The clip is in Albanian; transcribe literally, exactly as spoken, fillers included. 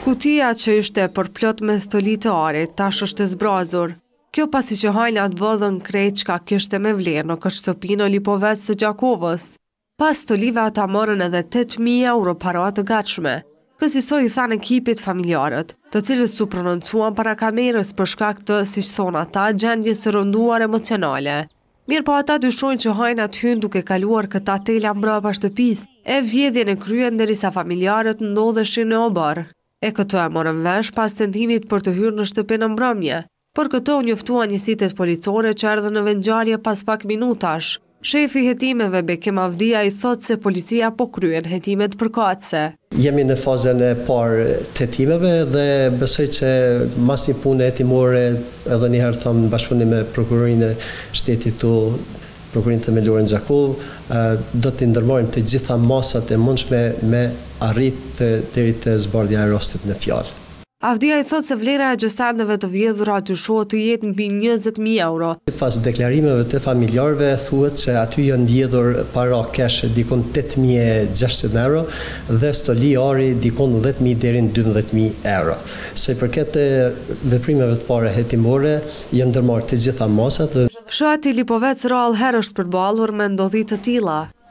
Kutia që ishte përplot me stoli të arit, tash është e zbrazur. Kjo pasi që hajnat vëllën krejt çka kishte me vlerë në këtë shtëpi në Lipovec të Gjakovës. Pas stolive ata morën edhe tetë mijë euro para të gatshme. Kësaj i thanë ekipit familjarët, të cilët su prononcuan para kamerës për shkak të, siç thonë ata, gjendjes së rënduar emocionale. Mirë po ata dyshojnë që hajnat hynë duke kaluar këta tela mbrapa shtëpisë, e vjedhjen e kryen derisa familjarët ndodheshin në obar. E këto e morën vesh pas tentimit për të hyrë në shtëpinë në mbrëmje. Për këto u njoftuan njësitet policore që erdhën në vendngjarje pas pak minutash. Shefi hetimeve Bekim Avdia i thot se policia po kryen hetimet përkatëse. Jemi në fazën e parë të hetimeve dhe besoj që mas një punë hetimore, edhe njëherë thamë në bashkëpunim me prokurorinë e shtetit tu, prokurorinë themelore në Gjakov, do të ndërmarrim të gjitha masat e mundshme me arrit deri te zbardhja e rostit në fjalë. Avdia i thot se vlera e gjësandeve të vjedhura dyshohet të jetë mbi njëzet mijë euro. Pas deklarimeve të familjarëve thuhet se aty janë ndjedhur para kesh dikon tetë mijë e gjashtëqind euro dhe stoli ari dikon dhjetë mijë deri në dymbëdhjetë mijë euro. Sa i përket veprimeve të para hetimore, janë ndërmarrë të gjitha masat dhe Fshati Lipovec rrallë herë është përballur me ndodhi të tilla.